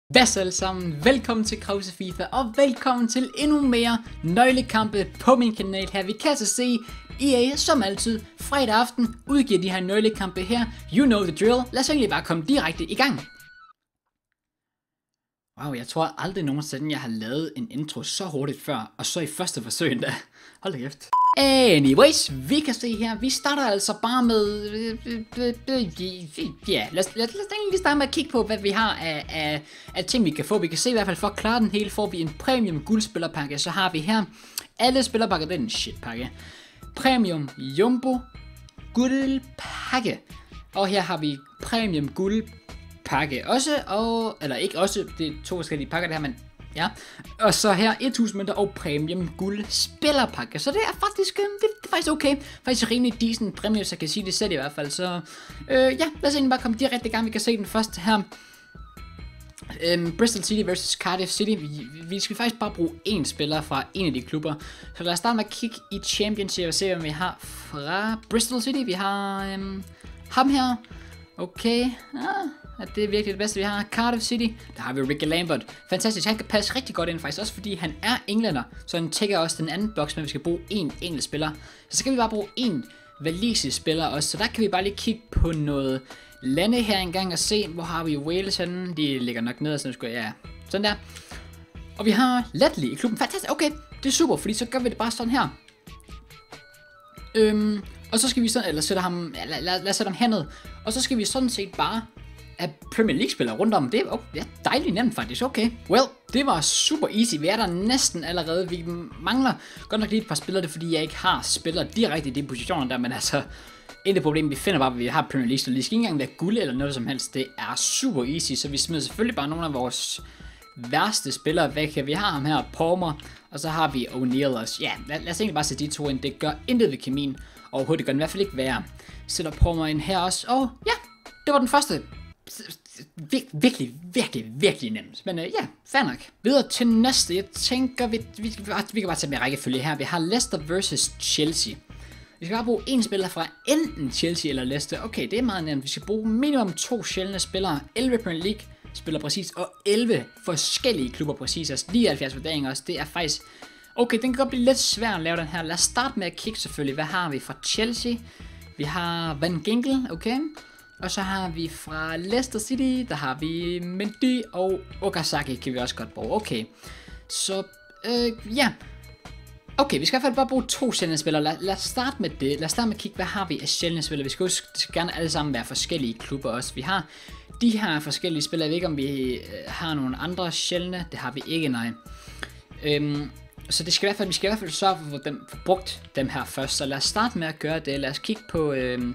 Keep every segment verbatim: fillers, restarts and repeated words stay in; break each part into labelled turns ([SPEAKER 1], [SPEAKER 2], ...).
[SPEAKER 1] Hvad så alle sammen? Velkommen til Krause FIFA, og velkommen til endnu mere nøglekampe på min kanal her. Vi kan så se, E A som altid fredag aften udgiver de her nøglekampe her. You know the drill. Lad os egentlig bare komme direkte i gang. Wow, jeg tror aldrig nogensinde jeg har lavet en intro så hurtigt før, og så i første forsøg endda. Hold da kæft. Anyways, vi kan se her, vi starter altså bare med, ja, lad os, lad os lige starte med at kigge på, hvad vi har af, af, af ting, vi kan få. Vi kan se i hvert fald, for at klare den hele, får vi en premium guldspillerpakke. Så har vi her, alle spillerpakker, det er en shitpakke. Premium jumbo guldpakke. Og her har vi premium guldpakke også, og, eller ikke også, det er to forskellige pakker det her, men ja, og så her tusind mønter og premium guld spillerpakke. Så det er faktisk, det, det er faktisk okay. Faktisk rimelig decent præmie, så jeg kan sige det selv i hvert fald. Så øh, ja, lad os egentlig bare komme direkte i gang. Vi kan se den første her. Øhm, Bristol City versus Cardiff City. Vi, vi skal faktisk bare bruge én spiller fra en af de klubber. Så lad os starte med at kigge i Championship og se, hvad vi har fra Bristol City. Vi har øhm, ham her. Okay, ah, at det er virkelig det bedste vi har. Cardiff City, der har vi Ricky Lambert. Fantastisk, han kan passe rigtig godt ind faktisk, også fordi han er englænder. Så han tækker også den anden boks, men vi skal bruge én engelsk spiller. Så så kan vi bare bruge én walisisk spiller også. Så der kan vi bare lige kigge på noget lande her engang og se, hvor har vi Wales henne. De ligger nok ned, så nu skal ja, sådan der. Og vi har Letley i klubben. Fantastisk, okay, det er super, fordi så gør vi det bare sådan her. Øhm... Og så skal vi sådan, eller sætte ham, ja, lad, lad, lad os sætte ham herned. Og så skal vi sådan set bare have Premier League spillere rundt om. Det er oh, ja, dejligt nemt faktisk, okay. Well, det var super easy. Vi er der næsten allerede. Vi mangler godt nok lige et par spillere, det er fordi jeg ikke har spillere direkte i de positioner der. Men altså, intet problem, vi finder bare, at vi har Premier League. Så det skal ikke engang være guld eller noget som helst. Det er super easy, så vi smider selvfølgelig bare nogle af vores værste spillere væk. Vi har ham her, Palmer, og så har vi O'Neal også. Ja, lad, lad os egentlig bare sætte de to ind. Det gør intet ved kemien. Overhovedet, det gør den i hvert fald ikke værre. Sætter Palmer ind her også. Og ja, det var den første. Vir virkelig, virkelig, virkelig nemt. Men øh, ja, fair nok. Videre til næste. Jeg tænker, vi, vi, vi kan bare tage med rækkefølge her. Vi har Leicester versus Chelsea. Vi skal bare bruge en spiller fra enten Chelsea eller Leicester. Okay, det er meget nemt. Vi skal bruge minimum to sjældne spillere. elleve Premier League spiller præcis, og elleve forskellige klubber præcis. Altså nioghalvfjerds vurderinger også. Det er faktisk... Okay, den kan godt blive lidt svær at lave den her. Lad os starte med at kigge selvfølgelig. Hvad har vi fra Chelsea? Vi har Van Ginkel, okay. Og så har vi fra Leicester City, der har vi Mendy og Okazaki kan vi også godt bruge. Okay, så øh, ja. Okay, vi skal i hvert fald bare bruge to sjældne spillere. Lad, lad os starte med det. Lad os starte med at kigge, hvad har vi af sjældne spillere. Vi skal huske, det skal gerne alle sammen være forskellige klubber også. Vi har de her forskellige spillere. Jeg ved ikke, om vi øh, har nogle andre sjældne. Det har vi ikke, nej. Øhm... Så det skal i hvert fald, vi skal i hvert fald sørge for at dem, for brugt dem her først. Så lad os starte med at gøre det. Lad os kigge på øh,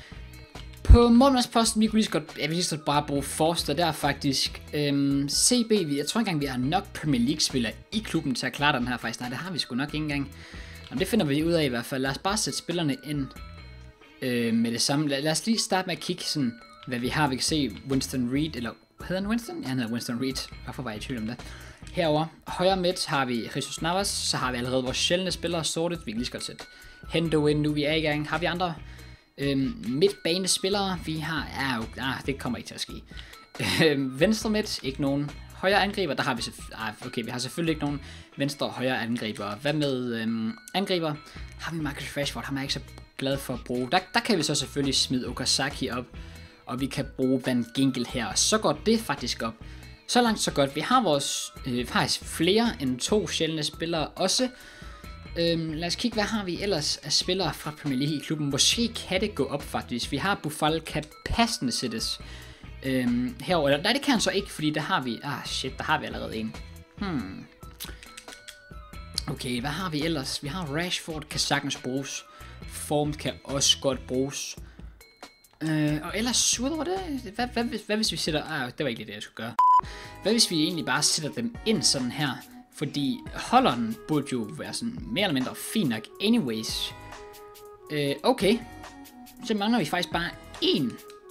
[SPEAKER 1] på målmandsposten. Vi kunne lige så godt, jeg vil lige så bare bruge Forster der faktisk. Øh, C B, jeg tror ikke engang vi har nok Premier League spillere i klubben til at klare den her faktisk. Nej, det har vi sgu nok ikke engang. Jamen, det finder vi ud af i hvert fald. Lad os bare sætte spillerne ind øh, med det samme. Lad, lad os lige starte med at kigge sådan, hvad vi har. Vi kan se Winston Reed, eller hedder han Winston? Ja, han hedder Winston Reed. Hvorfor var jeg i tvivl om det? Herover højre midt har vi Jesus Navas, så har vi allerede vores sjældne spillere sortet. Vi kan lige så godt sætte Hendo ind, nu vi er i gang. Har vi andre øhm, midtbanespillere? Vi har, ja, okay, ah, det kommer ikke til at ske. Øhm, venstre midt, ikke nogen. Højre angriber, der har vi ah, okay, vi har selvfølgelig ikke nogen venstre og højre angriber. Hvad med øhm, angriber? Har vi Marcus Rashford, ham er jeg ikke så glad for at bruge. Der, der kan vi så selvfølgelig smide Okazaki op, og vi kan bruge Van Ginkel her. Så går det faktisk op. Så langt så godt. Vi har vores øh, faktisk flere end to sjældne spillere også. Øhm, lad os kigge, hvad har vi ellers af spillere fra Premier League i klubben. Måske kan det gå op faktisk. Vi har Buffal, kan passende sættes øhm, herover. Eller, nej, det kan han så ikke, fordi der har vi... Ah, shit, der har vi allerede en. Hmm. Okay, hvad har vi ellers? Vi har Rashford, kan sagtens bruges. Form kan også godt bruges. Øh, og ellers, udover det, hvad, hvad, hvad, hvad hvis vi sætter... Ah, det var ikke lige det, jeg skulle gøre. Hvad hvis vi egentlig bare sætter dem ind sådan her? Fordi holderen burde jo være sådan mere eller mindre fin nok anyways. Øh, okay. Så mangler vi faktisk bare én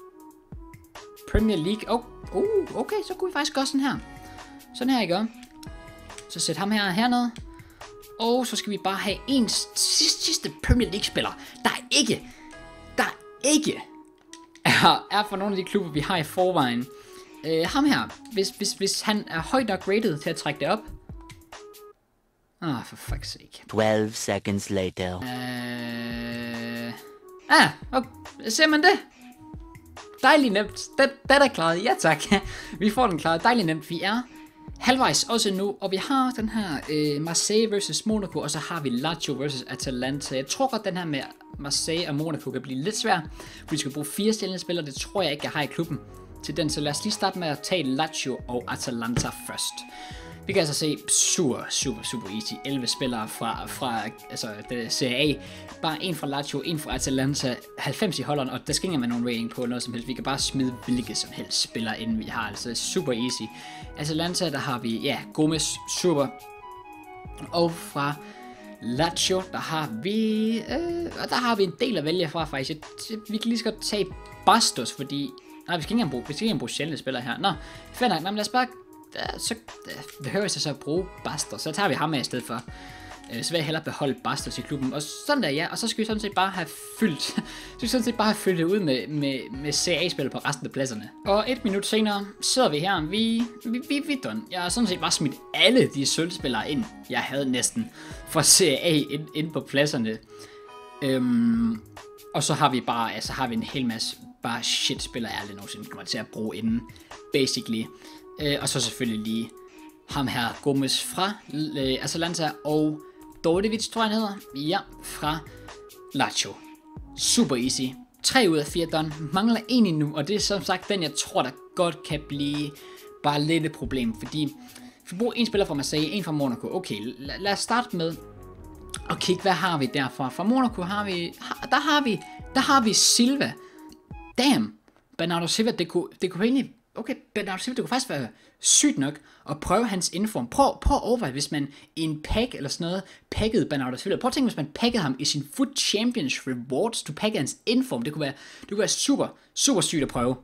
[SPEAKER 1] Premier League. Oh, uh, okay, så kunne vi faktisk gøre sådan her. Sådan her, ikke? Så sæt ham her hernede. Og så skal vi bare have en sidste, sidste Premier League spiller. Der er ikke... Der er ikke... Er, er for nogle af de klubber, vi har i forvejen. Øh, ham her, hvis, hvis, hvis han er højt nok rated til at trække det op. Åh, oh, for fuck's sake.
[SPEAKER 2] twelve seconds later.
[SPEAKER 1] Øh... Ah, okay. Ser man det? Dejligt nemt. Det, det er klaret. Ja tak. Vi får den klaret. Dejligt nemt. Vi er halvvejs også nu, og vi har den her øh, Marseille versus Monaco, og så har vi Lazio versus Atalanta. Jeg tror godt, den her med Marseille og Monaco kan blive lidt svær, for vi skal bruge fire stjældne spillere. Det tror jeg ikke, jeg har i klubben til den, så lad os lige starte med at tage Lazio og Atalanta først. Vi kan altså se super, super, super easy. elleve spillere fra, fra altså, det Serie A. Bare en fra Lazio, en fra Atalanta, halvfems i Holland, og der skal ikke med nogen rating på noget som helst. Vi kan bare smide hvilket som helst spillere, inden vi har. Altså super easy. Atalanta, der har vi, ja, Gomez, super. Og fra Lazio, der har vi, øh, og der har vi en del at vælge fra faktisk. Vi kan lige så godt tage Bastos, fordi, nej, vi skal ikke engang bruge, vi skal ikke engang bruge sjældne spillere her. Nå, fair nok, men lad os bare, så behøver jeg så at bruge Bastos, så tager vi ham med i stedet for. Så vil jeg hellere beholde Bastos i klubben, og sådan der, ja, og så skal vi sådan set bare have fyldt, så skal vi sådan set bare have fyldt det ud med, med, med Serie A-spillere på resten af pladserne. Og et minut senere sidder vi her, vi, vi, vi, vi done. Jeg har sådan set bare smidt alle de sølvspillere ind, jeg havde næsten fra Serie A ind, ind på pladserne. Øhm, og så har vi bare, altså har vi en hel masse bare shit-spillere, jeg aldrig nogensinde kommer til at bruge inden, basically. Øh, og så selvfølgelig lige ham her, Gomez fra øh, Atalanta, og Dordevic, tror jeg han hedder, ja, fra Lazio. Super easy. tre ud af fire done. Mangler en endnu, og det er som sagt den, jeg tror, der godt kan blive bare lidt et problem, fordi vi bruger en spiller fra Marseille, en fra Monaco. Okay, lad, lad os starte med at kigge, hvad har vi derfra? Fra Monaco har vi, der har vi, der har vi Silva. Damn, Bernardo Silva, det kunne, det kunne egentlig, okay, Bernardo Silva, det kunne faktisk være sygt nok at prøve hans inform. Prøv, prøv at overveje, hvis man i en pack eller sådan noget, pakkede Bernardo Silva. Prøv at tænke, hvis man pakkede ham i sin Foot Champions Rewards, du pakkede hans inform. Det kunne være, det kunne være super, super sygt at prøve.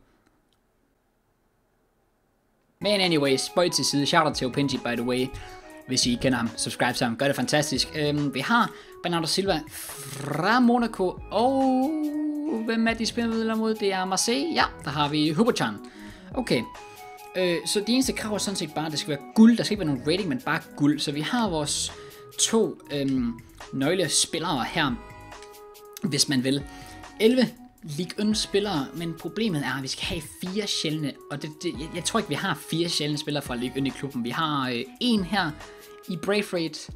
[SPEAKER 1] Men anyways, spøj til side. Shout out til Opinji, by the way. Hvis I kender ham, subscribe til ham. Gør det fantastisk. Øhm, vi har Bernardo Silva fra Monaco. Og hvem er de spillere mod? Det er Marseille. Ja, der har vi Huberchan. Okay. Øh, så de eneste krav er sådan set bare, at det skal være guld. Der skal ikke være nogen rating, men bare guld. Så vi har vores to øhm, nøglespillere her, hvis man vil. elleve Ligue et spillere, men problemet er, at vi skal have fire sjældne, og det, det, jeg, jeg tror ikke, vi har fire sjældne spillere fra Ligue et i klubben. Vi har øh, en her i Brave Rate,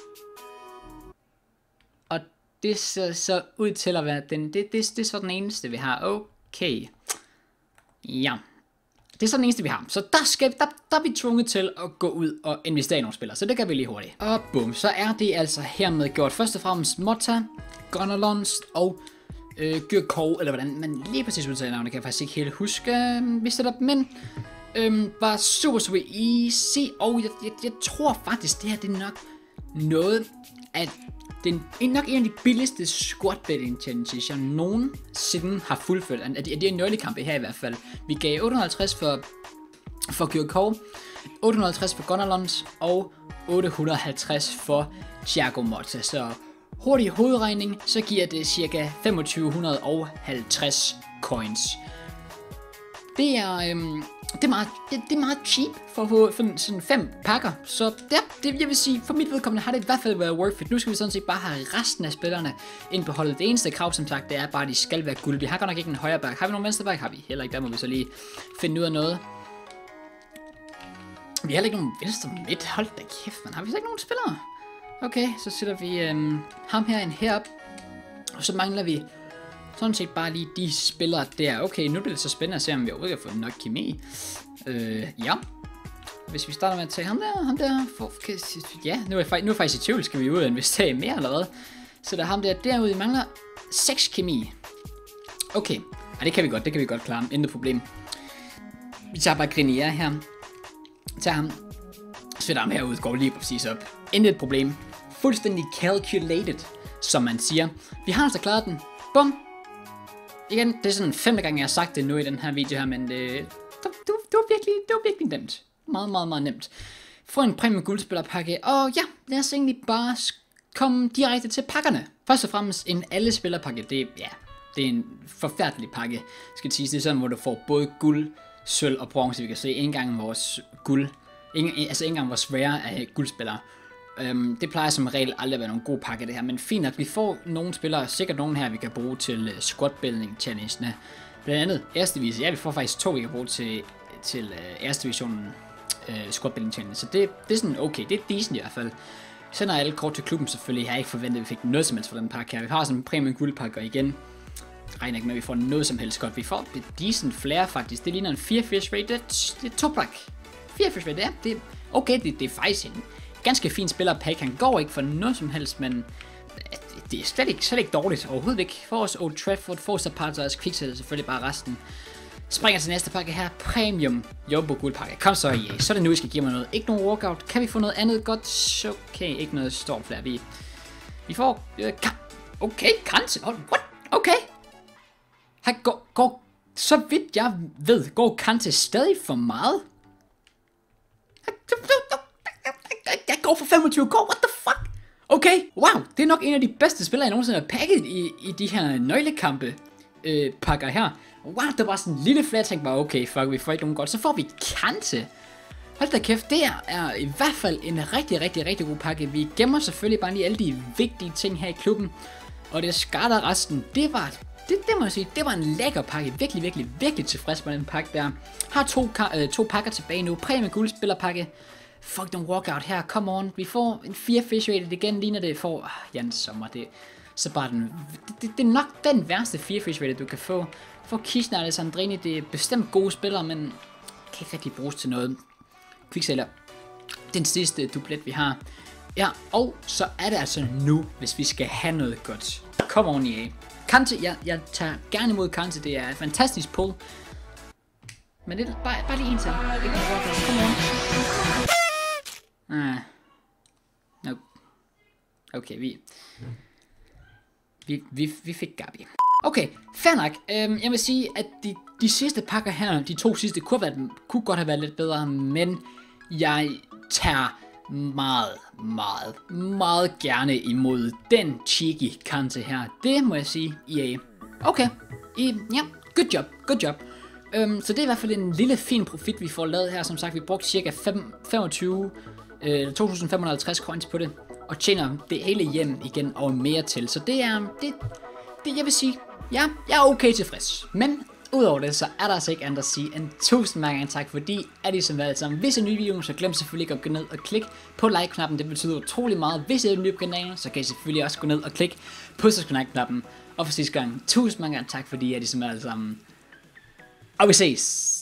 [SPEAKER 1] og det ser så ud til at være den, det, det, det er så den eneste, vi har. Okay, ja. Det er så den eneste, vi har. Så der, skal, der, der er vi tvunget til at gå ud og investere i nogle spillere. Så det gør vi lige hurtigt. Og bum, så er det altså hermed gjort. Først og fremmest Motta, Gonalons og øh, Gyrkov, eller hvordan man lige præcis udtaler navnet, kan jeg faktisk ikke helt huske, øh, vi sætter dem ind. Øh, var super, super easy, og jeg, jeg, jeg tror faktisk, det her det er nok noget, at det er nok en af de billigste squad betting challenges, jeg nogensinde har fuldført. Af de her nøglekampe her i hvert fald. Vi gav otte hundrede og halvtreds for, for Gyrkov, otte hundrede og halvtreds for Gonalons og otte hundrede og halvtreds for Thiago Motta. Så hurtig hovedregning, så giver det ca. to tusind fem hundrede og halvtreds coins. Det er, øhm, det er, meget, det, det er meget cheap for at få for sådan fem pakker. Så ja, det jeg vil sige, for mit vedkommende har det i hvert fald været worth it. Nu skal vi sådan set bare have resten af spillerne ind på holdet. Det eneste krav, som sagt, det er bare, at de skal være guld. Vi har godt nok ikke en højre back. Har vi nogen venstre back? Har vi heller ikke. Der må vi så lige finde ud af noget. Vi har heller ikke nogen venstre midt. Hold da kæft, man. Har vi så ikke nogen spillere? Okay, så sætter vi øhm, ham her ind herop. Og så mangler vi sådan set bare lige de spillere der. Okay, nu bliver det så spændende at se, om vi overhovedet kan få nok kemi. Øh, ja. Hvis vi starter med at tage ham der, ham der. For, kan, ja, nu er, jeg, nu er jeg faktisk i tvivl. Skal vi ud og investere mere eller hvad? Så der er ham der derude. Vi mangler seks kemi. Okay. Ej, det kan vi godt. Det kan vi godt klare. Intet problem. Vi tager bare Grenier her. Tager ham. Sætter ham herude. Går lige præcis op. Intet problem. Fuldstændig calculated, som man siger. Vi har altså klaret den. Bum. Igen, det er sådan femte gang, jeg har sagt det nu i den her video her, men det, det, det, det, var, virkelig, det var virkelig nemt. Meget, meget, meget nemt. Få en premium guldspillerpakke, og ja, lad os egentlig bare komme direkte til pakkerne. Først og fremmest en alle spillerpakke, det, ja, det er en forfærdelig pakke, skal jeg sige. Det er sådan, hvor du får både guld, sølv og bronze, vi kan se. Ikke engang vores guld. Ingen, altså ikke engang vores rare af guldspillere. Um, det plejer som regel aldrig at være nogle gode pakker det her, men fint at vi får nogle spillere, sikkert nogle her, vi kan bruge til uh, squad building challengene. Blandt andet Æresdivision. Ja, vi får faktisk to, vi kan bruge til, til uh, Æresdivisionen uh, squad building challenge. Så det, det er sådan okay, det er decent i hvert fald. Vi sender alle kort til klubben selvfølgelig. Jeg har ikke forventet, at vi fik noget som helst for den pakke her. Vi har sådan en premium guldpakke, og igen regner ikke med, at vi får noget som helst godt. Vi får et decent flare faktisk. Det ligner en fireogfirs rate. Det, det er Toprak. fireogfirs rate, ja. Det, okay, det, det er faktisk en ganske fin spillerpakke. Han går ikke for noget som helst, men det er slet ikke, slet ikke dårligt. Overhovedet ikke. For os Old Trafford, for os Apartheid, Kviksætter selvfølgelig bare resten. Springer til næste pakke her. Premium Jumbo guldpakke. Kom så, ja. Så er det nu, I skal give mig noget. Ikke nogen workout. Kan vi få noget andet godt? Okay, ikke noget stormflare. Vi, vi får... Øh, okay, Kranse. Oh, what? Okay. Han går, går... Så vidt jeg ved, går Kranse stadig for meget? Jeg går for femogtyve k. What the fuck? Okay, wow. Det er nok en af de bedste spillere, jeg nogensinde har pakket i, i de her nøglekampe øh, pakker her. Wow, det var sådan en lille flat, jeg tænkte bare, okay, fuck, vi får ikke nogen godt. Så får vi Kante. Hold da kæft, det er i hvert fald en rigtig, rigtig, rigtig god pakke. Vi gemmer selvfølgelig bare lige alle de vigtige ting her i klubben. Og det skatter resten. Det var, det, det må jeg sige, det var en lækker pakke. Virkelig, virkelig, virkelig tilfreds med den pakke der. Har to, øh, to pakker tilbage nu. Præmie guldspillerpakke. Fuck, den walkout her, come on. Vi får en fire fish rated igen, ligner det for... Ah, Jens Sommer, det... Så bare den... Det, det, det er nok den værste fire fish rated, du kan få. For Kisner og Alessandrini, det er bestemt gode spillere, men kan ikke rigtig bruges til noget. Kviksælger. Den sidste dublet, vi har. Ja, og så er det altså nu, hvis vi skal have noget godt. Kom on, E A. Kante, jeg, jeg tager gerne imod Kante, det er et fantastisk pull. Men det er bare, bare lige en til. Ikke noget walkout. Come on. Ah. Nope. Okay, vi... Vi, vi, vi fik Gabi. Okay, fair nok. Øhm, jeg vil sige, at de, de sidste pakker her, de to sidste, kunne, være, kunne godt have været lidt bedre, men jeg tager meget, meget, meget gerne imod den cheeky Kante her. Det må jeg sige, E A. Okay, I, ja, good job, good job. Øhm, så det er i hvert fald en lille fin profit, vi får lavet her. Som sagt, vi brugte cirka femogtyve, øh, to tusind fem hundrede og halvtreds coins på det, og tjener det hele hjem igen og mere til. Så det er, det, det jeg vil sige, ja, jeg er okay tilfreds. Men udover det, så er der altså ikke andet at sige end tusind mange gange tak, fordi at I som været sammen. Hvis I er nye i videoen, så glem selvfølgelig ikke at gå ned og klikke på like-knappen. Det betyder utrolig meget. Hvis I er nye på kanalen, så kan I selvfølgelig også gå ned og klikke på subscribe-knappen. Og for sidste gang, tusind mange gange tak, fordi at I som været sammen. Og vi ses!